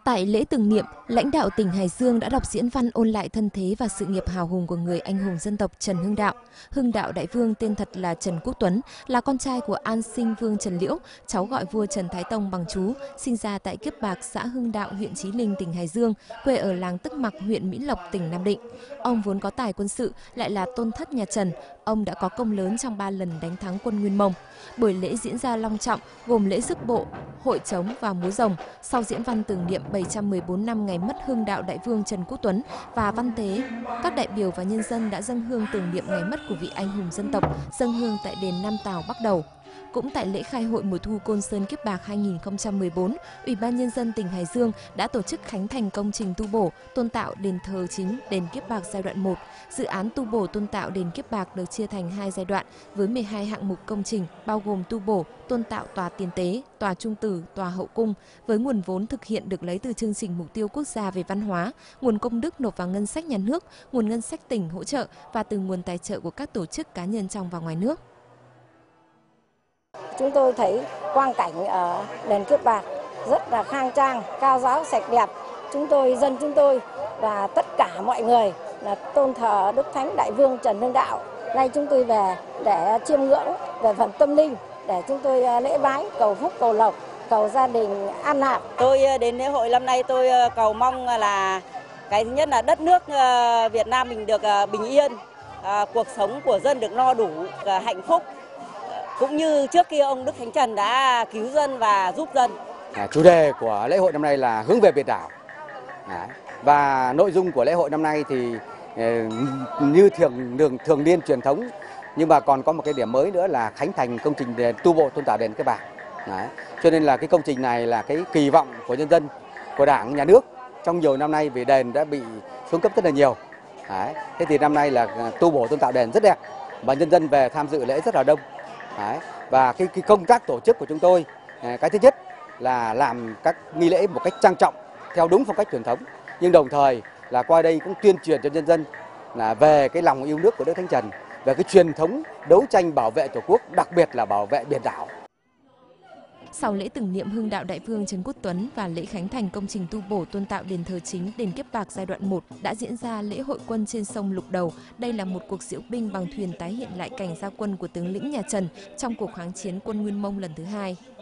Tại lễ tưởng niệm, lãnh đạo tỉnh Hải Dương đã đọc diễn văn ôn lại thân thế và sự nghiệp hào hùng của người anh hùng dân tộc Trần Hưng Đạo. Hưng Đạo Đại Vương tên thật là Trần Quốc Tuấn, là con trai của An Sinh Vương Trần Liễu, cháu gọi vua Trần Thái Tông bằng chú, sinh ra tại Kiếp Bạc, xã Hưng Đạo, huyện Chí Linh, tỉnh Hải Dương, quê ở làng Tức Mặc, huyện Mỹ Lộc, tỉnh Nam Định. Ông vốn có tài quân sự, lại là tôn thất nhà Trần. Ông đã có công lớn trong 3 lần đánh thắng quân Nguyên Mông. Buổi lễ diễn ra long trọng, gồm lễ rước bộ, hội trống và múa rồng. Sau diễn văn tưởng niệm 714 năm ngày mất Hưng Đạo Đại Vương Trần Quốc Tuấn và văn tế, các đại biểu và nhân dân đã dâng hương tưởng niệm ngày mất của vị anh hùng dân tộc, dâng hương tại đền Nam Tào Bắc Đầu. Cũng tại lễ khai hội mùa thu Côn Sơn Kiếp Bạc 2014, Ủy ban Nhân dân tỉnh Hải Dương đã tổ chức khánh thành công trình tu bổ, tôn tạo đền thờ chính đền Kiếp Bạc giai đoạn 1. Dự án tu bổ tôn tạo đền Kiếp Bạc được chia thành 2 giai đoạn với 12 hạng mục công trình, bao gồm tu bổ, tôn tạo tòa tiền tế, tòa trung tử, tòa hậu cung, với nguồn vốn thực hiện được lấy từ chương trình mục tiêu quốc gia về văn hóa, nguồn công đức nộp vào ngân sách nhà nước, nguồn ngân sách tỉnh hỗ trợ và từ nguồn tài trợ của các tổ chức cá nhân trong và ngoài nước. Chúng tôi thấy quang cảnh ở đền Kiếp Bạc rất là khang trang, cao ráo, sạch đẹp. Chúng tôi và tất cả mọi người là tôn thờ Đức Thánh Đại Vương Trần Hưng Đạo. Nay chúng tôi về để chiêm ngưỡng về phần tâm linh, để chúng tôi lễ bái, cầu phúc, cầu lộc, cầu gia đình an lạc. Tôi đến lễ hội năm nay tôi cầu mong là cái thứ nhất là đất nước Việt Nam mình được bình yên, cuộc sống của dân được no đủ, hạnh phúc. Cũng như trước kia ông Đức Thánh Trần đã cứu dân và giúp dân. Chủ đề của lễ hội năm nay là hướng về biển đảo. Và nội dung của lễ hội năm nay thì như thường niên truyền thống, nhưng mà còn có một cái điểm mới nữa là khánh thành công trình tu bổ tôn tạo đền Kiếp Bạc. Cho nên là cái công trình này là cái kỳ vọng của nhân dân, của Đảng, Nhà nước trong nhiều năm nay, vì đền đã bị xuống cấp rất là nhiều. Thế thì năm nay là tu bổ tôn tạo đền rất đẹp và nhân dân về tham dự lễ rất là đông. Và cái công tác tổ chức của chúng tôi, cái thứ nhất là làm các nghi lễ một cách trang trọng theo đúng phong cách truyền thống, nhưng đồng thời là qua đây cũng tuyên truyền cho nhân dân là về cái lòng yêu nước của Đức Thánh Trần, về cái truyền thống đấu tranh bảo vệ Tổ quốc, đặc biệt là bảo vệ biển đảo. Sau lễ tưởng niệm Hưng Đạo Đại Vương Trần Quốc Tuấn và lễ khánh thành công trình tu bổ tôn tạo đền thờ chính đền Kiếp Bạc giai đoạn 1 đã diễn ra lễ hội quân trên sông Lục Đầu. Đây là một cuộc diễu binh bằng thuyền tái hiện lại cảnh ra quân của tướng lĩnh nhà Trần trong cuộc kháng chiến quân Nguyên Mông lần thứ 2.